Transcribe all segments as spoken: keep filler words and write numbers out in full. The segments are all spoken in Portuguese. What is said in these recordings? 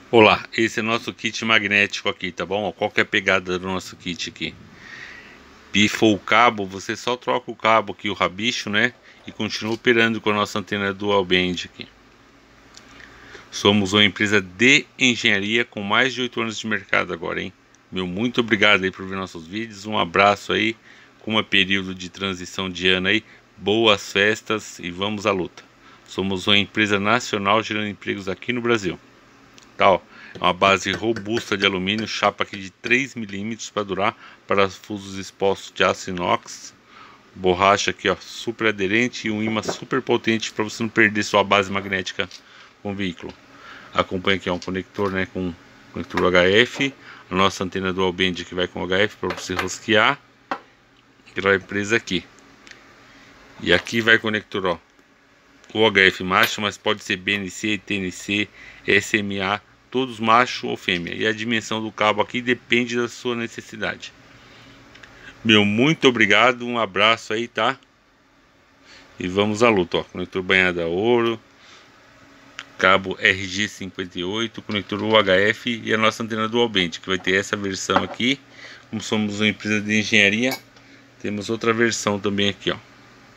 Olá, esse é nosso kit magnético aqui, tá bom? Qual que é a pegada do nosso kit aqui? Pifou o cabo, você só troca o cabo aqui, o rabicho, né? E continua operando com a nossa antena dual band aqui. Somos uma empresa de engenharia com mais de oito anos de mercado agora, hein? Meu muito obrigado aí por ver nossos vídeos, um abraço aí, com um período de transição de ano aí, boas festas e vamos à luta. Somos uma empresa nacional gerando empregos aqui no Brasil. Tá, ó, é uma base robusta de alumínio, chapa aqui de três milímetros para durar, parafusos expostos de aço inox, borracha aqui ó, super aderente e um imã super potente para você não perder sua base magnética com o veículo. Acompanha aqui ó, um conector, né, com conector U H F, a nossa antena dual band que vai com H F para você rosquear, que ela vai presa aqui. E aqui vai conector ó, o H F macho, mas pode ser B N C, T N C, S M A, todos macho ou fêmea. E a dimensão do cabo aqui depende da sua necessidade. Meu muito obrigado, um abraço aí, tá? E vamos à luta, ó. Conector banhado a ouro, cabo R G cinquenta e oito, conector U H F e a nossa antena dual band, que vai ter essa versão aqui. Como somos uma empresa de engenharia, temos outra versão também aqui, ó.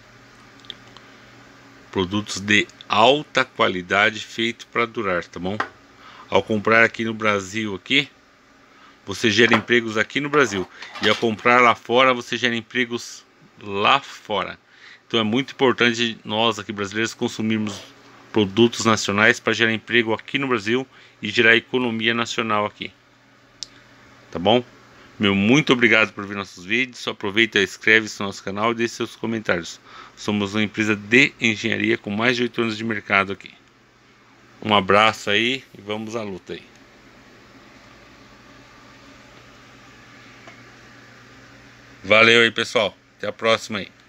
Produtos de alta qualidade feito para durar, tá bom? Ao comprar aqui no Brasil aqui, você gera empregos aqui no Brasil, e ao comprar lá fora você gera empregos lá fora. Então é muito importante nós aqui brasileiros consumirmos produtos nacionais para gerar emprego aqui no Brasil e gerar economia nacional aqui, tá bom? Meu muito obrigado por ver nossos vídeos. Aproveita, inscreve-se no nosso canal e deixe seus comentários. Somos uma empresa de engenharia com mais de oito anos de mercado aqui. Um abraço aí e vamos à luta aí. Valeu aí, pessoal. Até a próxima aí.